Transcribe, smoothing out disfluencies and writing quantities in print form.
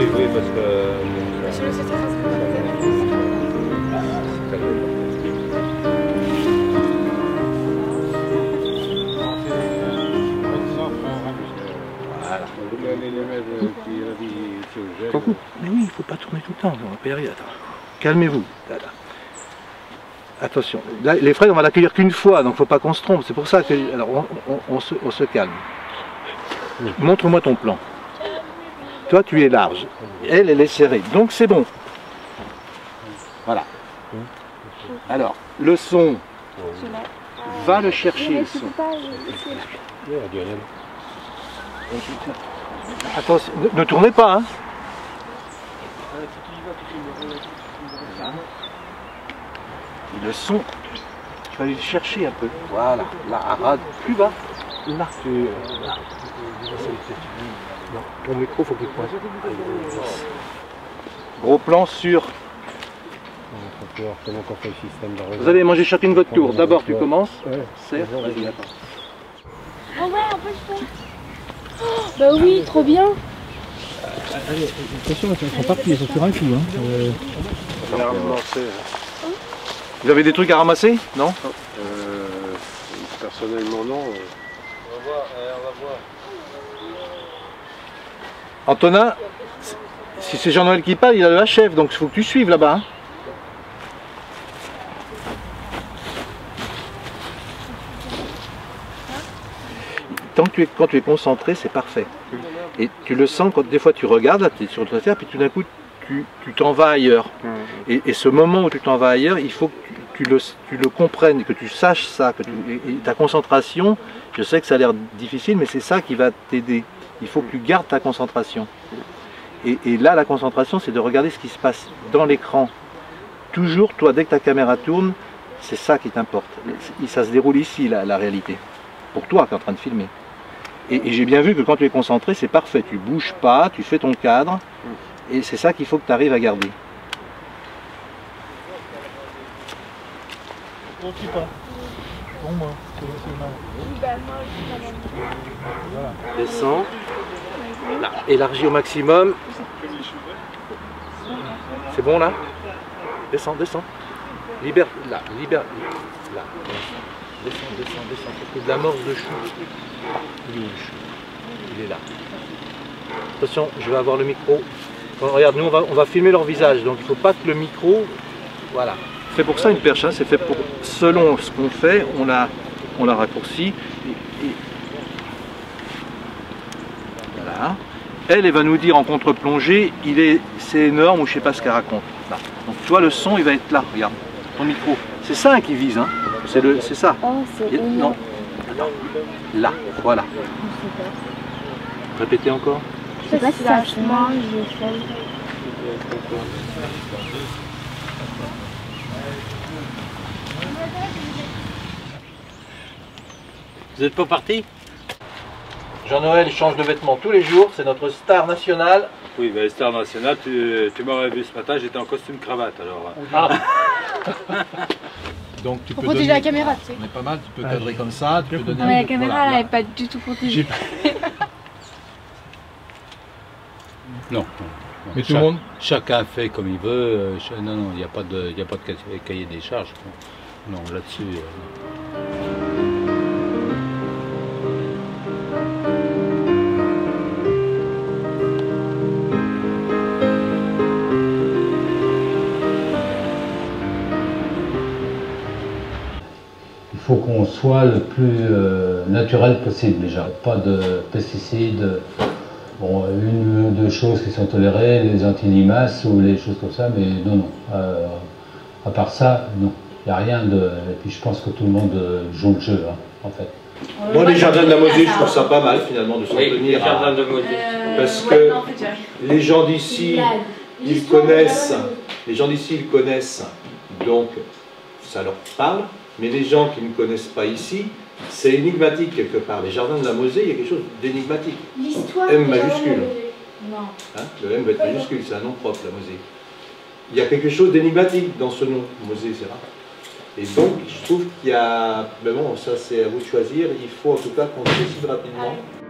oui, parce que... Mais oui, il ne faut pas tourner tout le temps, on va pas y arriver. Attends. Calmez-vous. Attention, là, les fraises, on va l'accueillir qu'une fois, donc il ne faut pas qu'on se trompe. C'est pour ça que. Alors, on se calme. Montre-moi ton plan. Toi, tu es large. Elle est serrée. Donc, c'est bon. Voilà. Alors, le son. Va le chercher, le son. Attention, ne tournez pas, hein. Le son, tu vas aller le chercher un peu. Voilà, là, arrête, plus bas. Là, là. Non, ton micro, faut qu'il pointe. Gros plan sur. Vous allez manger chacune votre tour. D'abord, tu commences. Serre, vas-y, attends. Ah ouais, on peut le faire. Oh, bah oui, trop bien. Allez, attention, ils sont partis, ils sont sur un coup. Hein. Vous avez des trucs à ramasser? Non? Personnellement, non. On va voir. Antonin, si c'est Jean-Noël qui parle, il a le chef, donc il faut que tu suives là-bas. Hein. Quand tu es concentré, c'est parfait. Et tu le sens quand des fois tu regardes, là, tu es sur le terre, puis tout d'un coup tu t'en vas ailleurs. Et ce moment où tu t'en vas ailleurs, il faut que tu le comprennes, que tu saches ça, et ta concentration, je sais que ça a l'air difficile, mais c'est ça qui va t'aider. Il faut que tu gardes ta concentration. Et là, la concentration, c'est de regarder ce qui se passe dans l'écran. Toujours, toi, dès que ta caméra tourne, c'est ça qui t'importe. Ça se déroule ici, la réalité. Pour toi qui es en train de filmer. Et j'ai bien vu que quand tu es concentré, c'est parfait. Tu bouges pas, tu fais ton cadre. Et c'est ça qu'il faut que tu arrives à garder. Descends. Là, élargis au maximum. C'est bon là? Descends, descends. Libère, là, libère. Là. Descends. C'est de l'amorce de chou. Il est où le chou? Il est là. Attention, je vais avoir le micro. Regarde, nous on va filmer leur visage, donc il ne faut pas que le micro... Voilà. C'est pour ça une perche, hein, c'est fait pour... Selon ce qu'on fait, on la raccourcit. Voilà. Elle va nous dire en contre-plongée, c'est énorme ou je ne sais pas ce qu'elle raconte. Là. Donc tu vois, le son, il va être là, regarde, ton micro. C'est ça qui vise, hein. C'est ça. Oh, c'est non. Attends. Là, voilà. Répétez encore. Je sais pas si ça se mange, je fais. Vous n'êtes pas parti? Jean-Noël change de vêtements tous les jours, c'est notre star nationale. Oui, ben, star nationale, tu m'aurais vu ce matin, j'étais en costume cravate alors. Ah. Donc tu Pour peux protéger donner... la caméra, tu sais. On est pas mal, tu peux cadrer comme ça, tu peux donner... Mais la caméra, voilà, elle n'est pas du tout protégée. Non. Mais tout le monde... Chacun fait comme il veut. Non, il n'y a pas de cahier des charges. Non, là-dessus. Il faut qu'on soit le plus naturel possible déjà, pas de pesticides. Bon, une ou deux choses qui sont tolérées, les anti-limaces ou les choses comme ça, mais non. À part ça, non. Il n'y a rien de... Et puis je pense que tout le monde joue le jeu, hein, en fait. Moi, les jardins de la Mosée, je trouve ça pas mal finalement de s'en tenir à... Parce que les gens d'ici, ils connaissent, donc ça leur parle. Mais les gens qui ne connaissent pas ici, c'est énigmatique quelque part. Les jardins de la Mosée, il y a quelque chose d'énigmatique. L'histoire M majuscule. Non. Hein, le M va être majuscule, c'est un nom propre, la Mosée. Il y a quelque chose d'énigmatique dans ce nom, Mosée, c'est rare. Et donc, je trouve qu'il y a... Mais bon, ça c'est à vous de choisir. Il faut en tout cas qu'on décide rapidement.